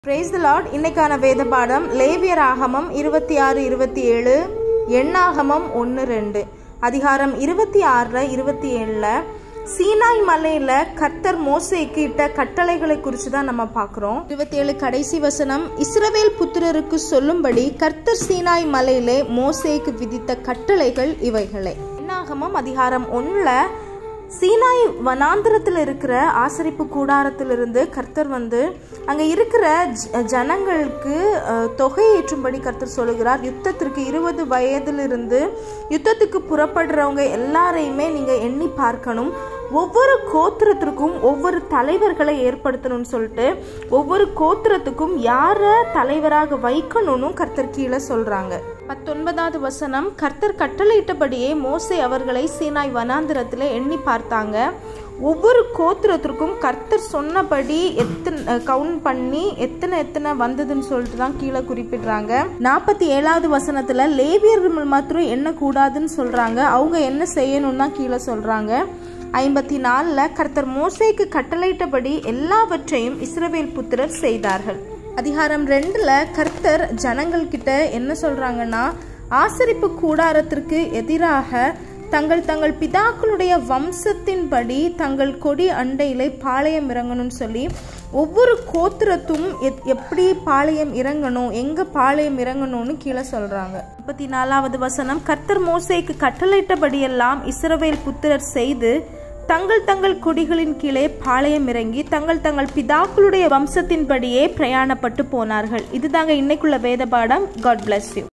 Praise the Lord. இன்னைக்கான வேத பாடம் லேவியர் ஆகமம் 26-27, எண்ணாகமம் 1-2. அதிகாரம் 26-27 சீனாய் மலையில கர்த்தர் மோசேக்கு இட்ட கட்டளைகளை குறித்து தான் நம்ம பார்க்கிறோம். 27 கடைசி வசனம், இஸ்ரவேல் புத்திரருக்கு சொல்லும்படி கர்த்தர் சீனாய் மலையிலே மோசேக்கு விதித்த கட்டளைகள் இவைகளே. எண்ணாகமம் அதிகாரம் 1 சீனாய் வனாந்திரத்தில் இருக்கிற ஆசரிப்பு கூடாரத்திலிருந்து கர்த்தர் அங்கே இருக்கிற ஜனங்களுக்கு தொகை ஏற்றும்படி கர்த்தர் சொல்லுகிறார். யுத்தத்திற்கு 20 வயதிலிருந்து யுத்தத்துக்கு புறப்படுறவங்க எல்லாரையுமே நீங்கள் எண்ணி பார்க்கணும். ஒவ்வொரு கோத்திரத்திற்கும் ஒவ்வொரு தலைவர்களை ஏற்படுத்தணும்னு சொல்லிட்டு ஒவ்வொரு கோத்திரத்துக்கும் யாரை தலைவராக வைக்கணும்னு கர்த்தர் கீழே சொல்றாங்க. 19வது வசனம், கர்த்தர் கட்டளையிட்டபடியே மோசே அவர்களை சீனாய் வனாந்திரத்தில் எண்ணி பார்த்தாங்க. ஒவ்வொரு கோத்திரத்திற்கும் கர்த்தர் சொன்னபடி கவுண்ட் பண்ணி எத்தனை வந்ததுன்னு சொல்லிட்டு தான் கீழே குறிப்பிடுறாங்க. 47வது வசனத்துல லேவியர்கள் மாத்திரம் எண்ணக்கூடாதுன்னு சொல்றாங்க. அவங்க என்ன செய்யணும்னு தான் கீழே சொல்றாங்க. 54 கர்த்தர் மோசேக்கு கட்டளையிட்டபடி எல்லாவற்றையும் இஸ்ரவேல் புத்திரர் செய்தார்கள். அதிகாரம் 2 கர்த்தர் ஜனங்கள் கிட்ட என்ன சொல்றாங்கன்னா, ஆசரிப்பு கூடாரத்திற்கு எதிராக தங்கள் பிதாக்களுடைய வம்சத்தின்படி தங்கள் கொடி அண்டையிலே பாளையம் இறங்கணும்னு சொல்லி ஒவ்வொரு கோத்திரத்தும் எப்படி பாளையம் இறங்கணும், எங்க பாளையம் இறங்கணும்னு கீழே சொல்றாங்க. 54வது வசனம், கர்த்தர் மோசேக்கு கட்டளையிட்டபடியெல்லாம் இஸ்ரவேல் புத்திரர் செய்து தங்கள் கொடிகளின் கீழே பாளையம் இறங்கி தங்கள் பிதாக்களுடைய வம்சத்தின்படியே பிரயாணப்பட்டு போனார்கள். இதுதாங்க இன்னைக்குள்ள வேத பாடம். God bless you.